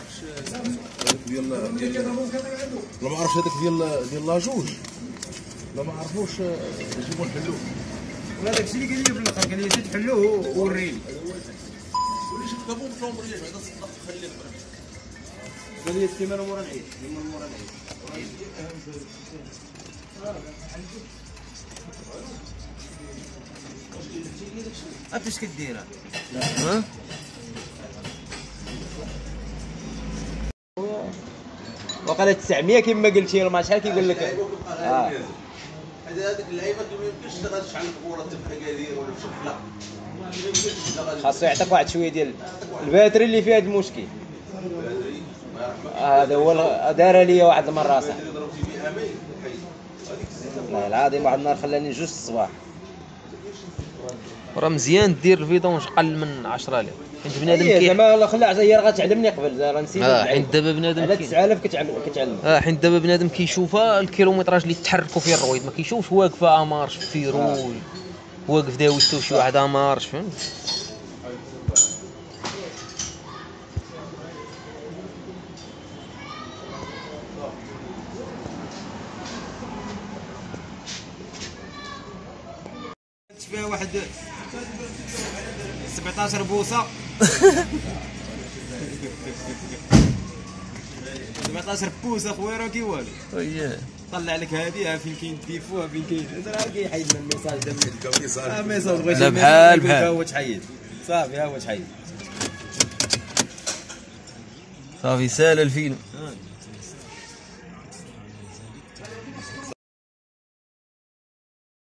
عرفتش هذاك ديال لا ما عرفتش هذاك ديال لاجوج، لا ما عرفوش نجيبو نحلوه. وهذاك الشيء اللي قال لي في الاخر، قال لي جي تحلوه ووريني. وليش كتبوا بلومبري بعدا صدق خليه قال لي السيمانه مورا العيد، اليوم مورا العيد. فاش كديرها؟ ها وقال 900 كما قلتي له، ما شحال كيقول لك. هذيك اللعيبه ما يمكنش تشعل الكره تبقى قادير ولا بشكل لا، خاصو يعطيك واحد شويه ديال الباتري اللي فيها هذا المشكل. هذا هو دار لي واحد المره صاحبي، والله العظيم واحد النهار خلاني جوج الصباح. راه مزيان دير الفيدونج قل من 10000، حيت بنادم زعما خلى 10 هي راه غتعلمني قبل، راه نسيت. حيت دابا بنادم على 9000 كتعلم. حيت دابا بنادم كيشوفها الكيلومتراج اللي تحركوا فيه الرويد، ما كيشوفش واقفه امارش في رول واقف داوزتو شي واحد امارش، فهمت. فيها واحد 17 بوصه 17 بوصه خويا راه كي والو. طلع لك هذه فين كاين ديفوها فين كاين راه كيحيد من الميساج دا ميساج بغيتي لا بحال ها هو تحيد صافي، ها هو تحيد صافي سال الفيلم.